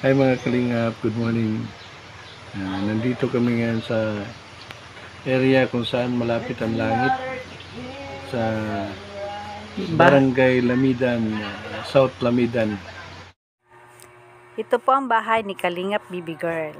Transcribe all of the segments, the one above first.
Hi mga kalingap, good morning. Nandito kami ngayon sa area kung saan malapit ang langit sa Barangay Lamidan, South Lamidan. Ito po ang bahay ni Kalingap Bibi Girl.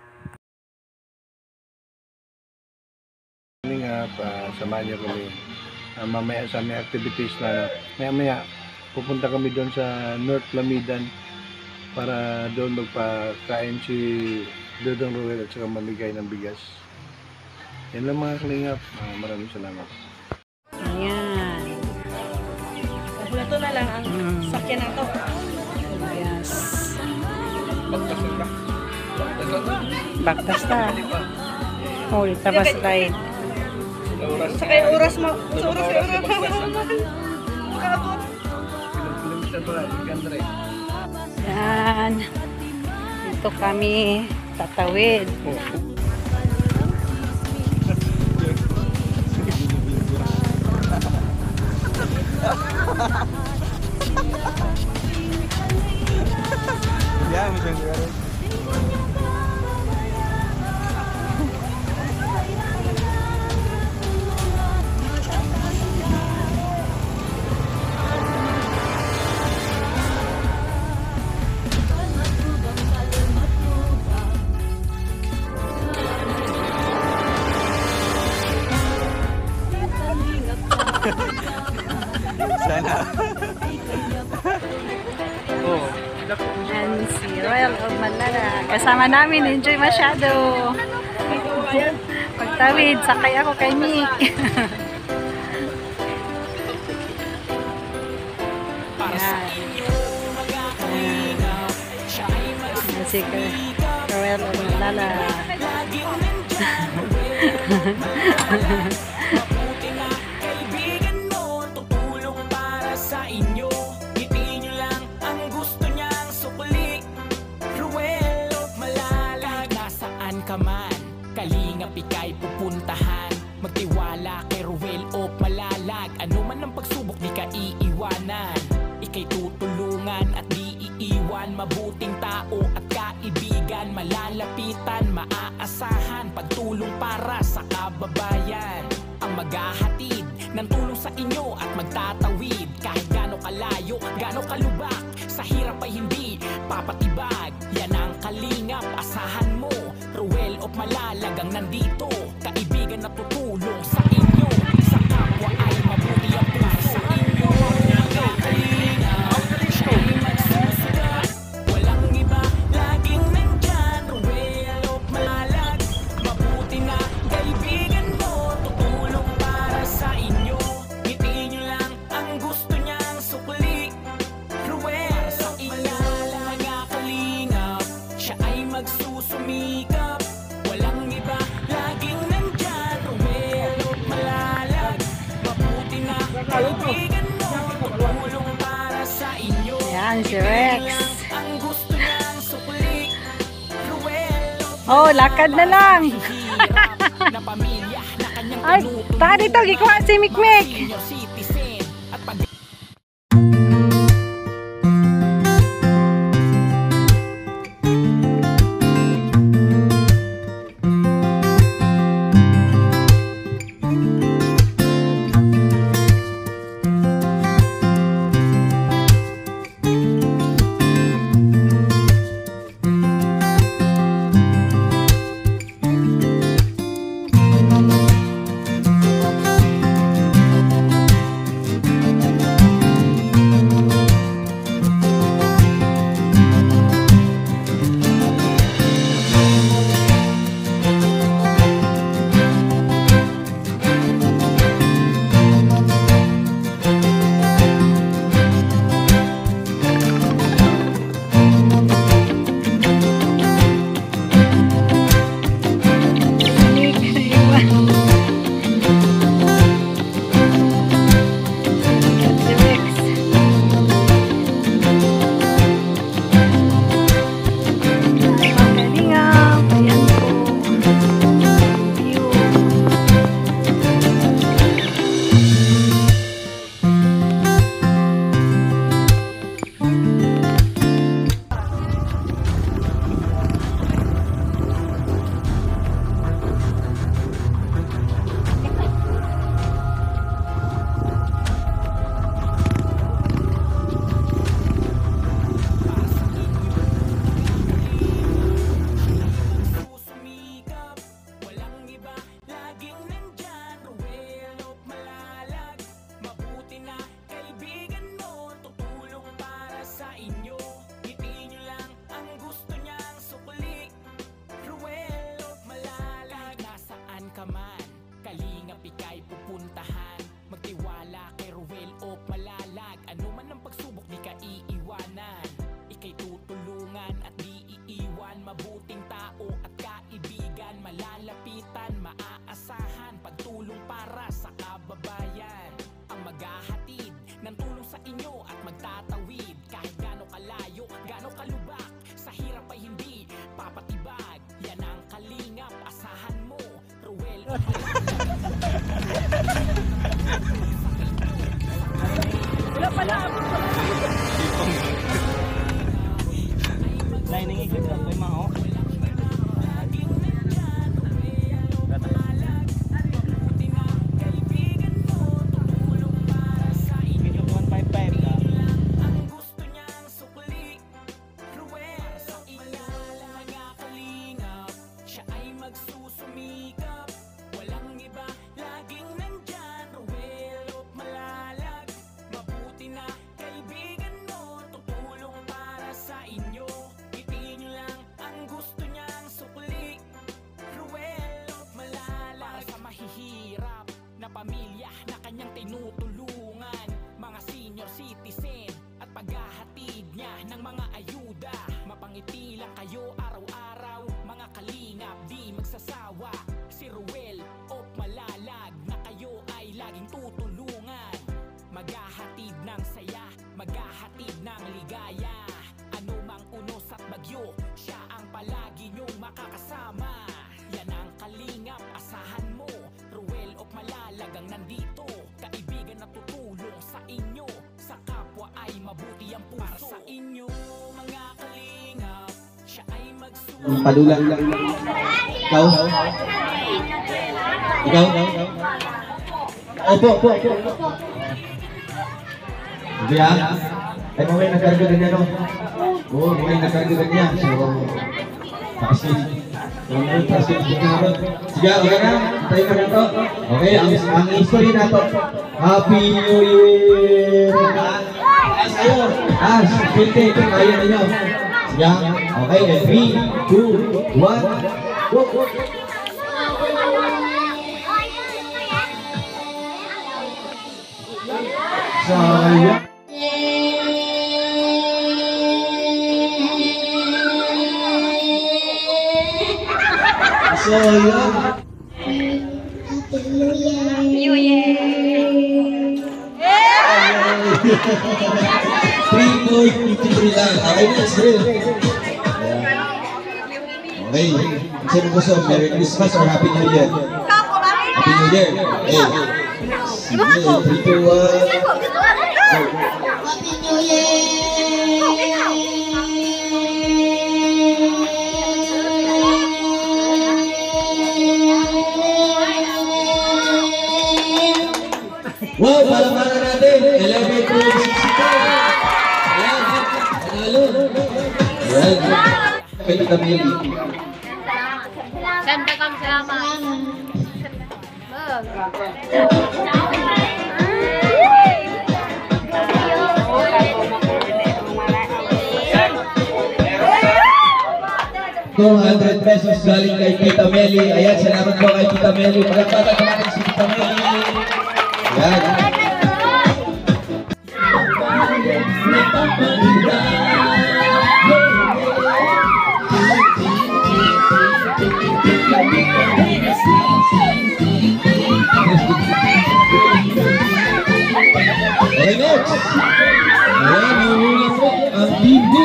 Kalingap, samahan niyo kami mamaya sa may activities na maya pupunta kami doon sa North Lamidan para doon magpakain si Dodong Ruel at saka mamigay ng bigas. Yan lang mga kalingap. Maraming salamat. Ayan. Ito na lang ang sakyan na to. Yes. Baktas na. Oh, dito pa slide. Sa kaya oras mo. Sa oras. Yan. Dito kami tatawid. Ya, muchas gracias. Sana. Oh. And si Royal of Malala. Kasama namin, enjoy masyado. Pagtawid, sakay ako kay Nick. Yan. Yan si Royal of Malala. Kalingap ika'y pupuntahan. Magtiwala kay Ruel o Malalag. Ano man ang pagsubok di ka iiwanan. Ika'y tutulungan at di iiwan. Mabuting tao at kaibigan. Malalapitan, maaasahan. Pagtulong para sa kababayan. Ang maghahatid ng tulong sa inyo at magtatawid. Kahit gano'ng kalayo, gano'ng kalubak, sa hirap ay hindi papatibag. Yan ang Kalingap, asahan mo. Ruel of Malalag ang nandito. Kaibigan na tutulong sa inyo. Sa kapwa ay mabuti ang puso sa inyo. Kalingap, siya'y magsusugat. Walang iba, laging nandyan. Ruel of Malalag, mabuti na kaibigan mo. Tutulong para sa inyo. Ngitiin nyo lang ang gusto niyang sukli. Ruel sa inyo, mga kalingap, siya ay magsusumikap. Walang iba, laging nandyan. Ruel of Malalag, mabuti na kaibigan mo. Tutulong para sa inyo. Yan si Rex. Ang gusto niyang sukli. Ruel of Oh, lakad na lang. na pamilya na kanyang Ay, taka dito, gikuha si Mikmik. senior citizen at pag tutulungan at di iiwan, mabuting tao at kaibigan, malalapitan, maaasahan, pagtulong para sa kababayan, ang maghahatid ng tulong sa inyo at magtatawid kahit gaano kalayo, gaano kalubak, sa hirap ay hindi papatibag. Yan ang kalingap, asahan mo, Ruel. Wala pala. Lining ikot lang may mga pamilya na kanyang tinutulungan, mga senior citizen at paghahatid niya ng mga ayuda. Mapangiti lang kayo araw-araw, mga kalingap di magsasawa. Si Ruel o Malalag na kayo ay laging tutulungan, maghahatid ng saya, maghahatid ng ligaya. Ano mang unos at bagyo, siya ang palagi niyong makakasama. Yan ang kalingap, asahan mo, Ruel o Malalag ang nandito, kaibigan na tutulong sa inyo, sa kapwa ay mabuti ang puso. Para sa inyo mga kalingap, siya ay magsusunod. Padula. Ikaw? Ikaw? Opo. Hindi ay mamaya nagkarga ganyan, no? Oo, mamaya nagkarga ganyan. So, kasi, sige, okay na? Tayo ka na to. Okay, ang history na to. Happy New Year! Ayun! Swerte, kaya ninyo. Sige, okay, 3, 2, 1, go! Saya. Saya. New Year! 3.53 lang. Okay, next drill. Okay. Sino gusto? Merry Christmas or Happy New Year? Happy New Year. Hey. Sige, 3, 2, 1. Happy New Year! Wow, palamanan natin. 11.62. Ayan. Panalo. Ayan. Kaya kami yun. Sanda kang salamat. ₱200 galing kay Tita Meli. Ayan, salamat po kay Tita Meli. Palakpakan natin si Tita Meli. Ayan. Okay, next. Ayan, nahuli po ang TV.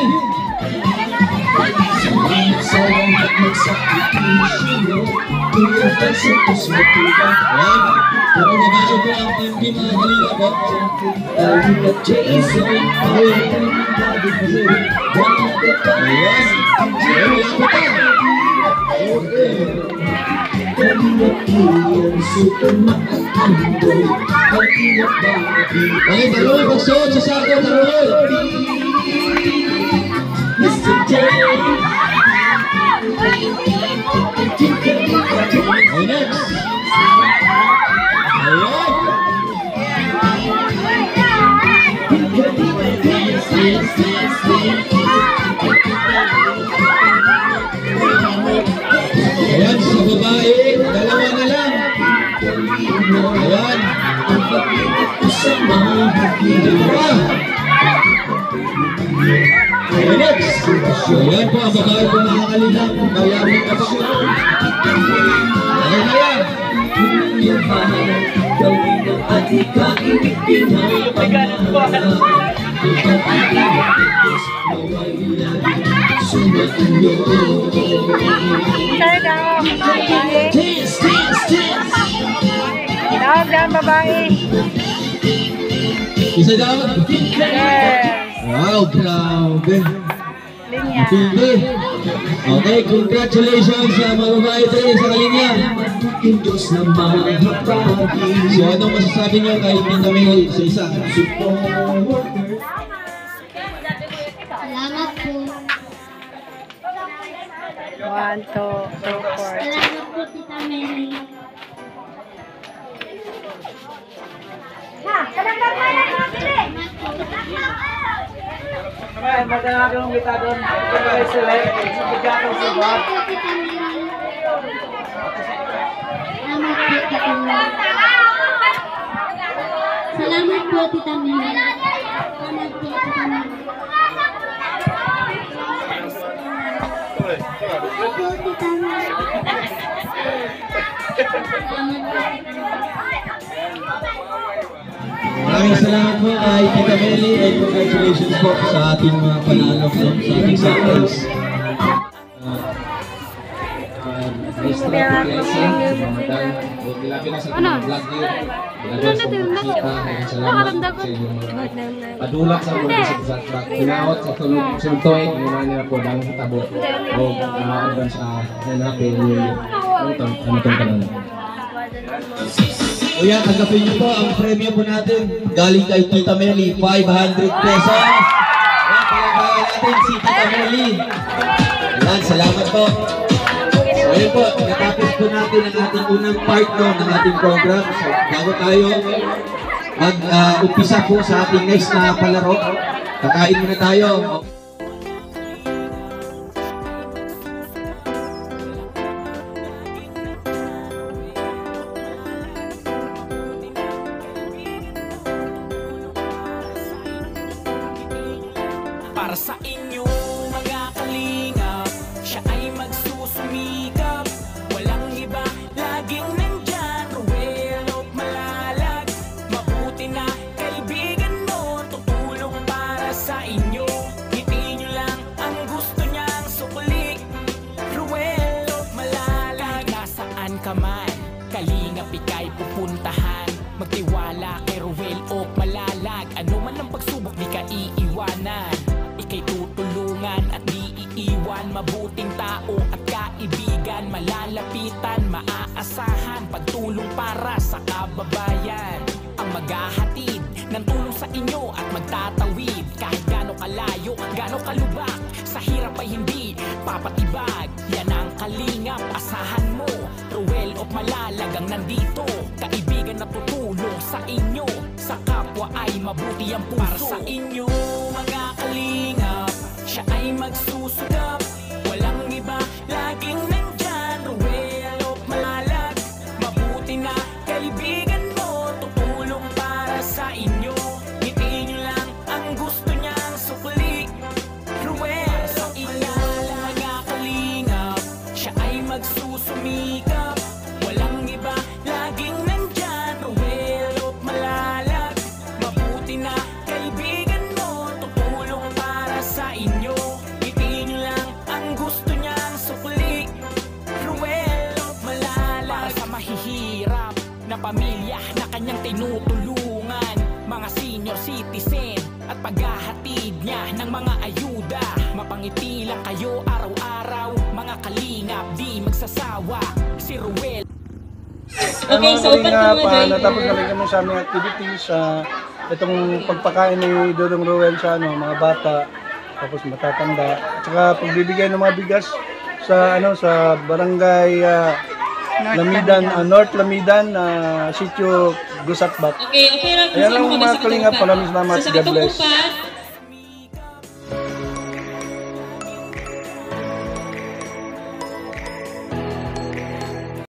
Ayan, pero nabasa po ang TV mga halina po. Ayan, wala po pa. Okay, Tarol, pagsuot sa sako, Tarol. Okay, next. Ayan, sa babae, dalawa na lang. Ayan. Dalawa. Okay, next. So yan po ang babae po mga kalingap. Mayamin ka pa po. Okay na yan. Sir, daw, babae. Daw, daw, babae. Isa daw. Yes. Wow, grabe. Linya. Pili. Okay, congratulations sa mga babae tayo sa kalinya. So anong masasabi niyo kahit hindi kami sa isa? Salamat po. 1, 2, 3, 4. Salamat po, Tita Mary. Salamat po, Tita Mary. Salamat po, Tita Mary. Salamat po, Tita Mary. Salamat po, Tita Mary. Maraming salamat po kay Tita Meli and congratulations po sa ating mga panalo po sa ating samples. Padulak sa mga sa pinaot sa tulog suntoy ginawa nila po dang tabo o advance sa nanapin yung tong kanan. O yan, tanggapin niyo po ang premyo po natin galing kay Tita Meli, 500 pesos. Yan, palakpakan natin si Tita Meli. Yan, salamat po. So yun po, natapos po natin ang ating unang part ng ating program. So bago tayo mag-umpisa po sa ating next na palaro, kakain muna tayo. Para sa inyo mga kalingap, siya ay magsusumikap. Walang iba, laging nandyan, Ruel of Malalag. Mabuti na kaibigan mo, tutulong para sa inyo. Ngiti nyo lang ang gusto niyang sukli, Ruel of Malalag. Nasaan ka man, kalingap ika'y pupuntahan. Magtiwala kay Ruel of Malalag. Ano man ang pagsubok, di ka iiwanan. Ika'y tutulungan at di iiwan. Mabuting tao at kaibigan, malalapitan, maaasahan. Pagtulong para sa kababayan, ang maghahatid ng tulong sa inyo at magtatawid. Kahit gaano kalayo, gaano kalubak, sa hirap ay hindi papatibag. Yan ang kalingap, asahan mo. Ruel of Malalag ang nandito, kaibigan na tutulong sa inyo. Sa kapwa ay mabuti ang puso. Para sa inyo mga kalingap, siya ay magsusugap. Walang iba, laging nandyan, Ruel of Malalag. Mabuti na kaibigan mo, tutulong para sa inyo. Ngiti nyo lang ang gusto niyang sukli, Ruel sa inyo mga kalingap, siya ay magsusumikap. Walang iba, laging nandyan, Ruel of Malalag. Mabuti na kaibigan mo, tutulong para sa inyo. Ngiti nyo lang ang gusto niyang sukli, Ruel of Malalag. Para sa mahihirap na pamilya na kanyang tinutulungan, mga senior citizen at paghahatid niya ng mga ayuda. Mapangiti lang kayo araw-araw, mga kalingap di magsasawa. Si Ruel. Okay, so open po muna. Natapos na rin kami sa aming activities sa itong pagpakain ni Dodong Ruel sa mga bata, tapos matatanda. At saka pagbibigay ng mga bigas sa sa barangay Lamidan, North Lamidan, Sitio Gusatbat. Okay, okay. Ayan lang mga kalingap, maraming salamat. So, sa God bless. katungkupan,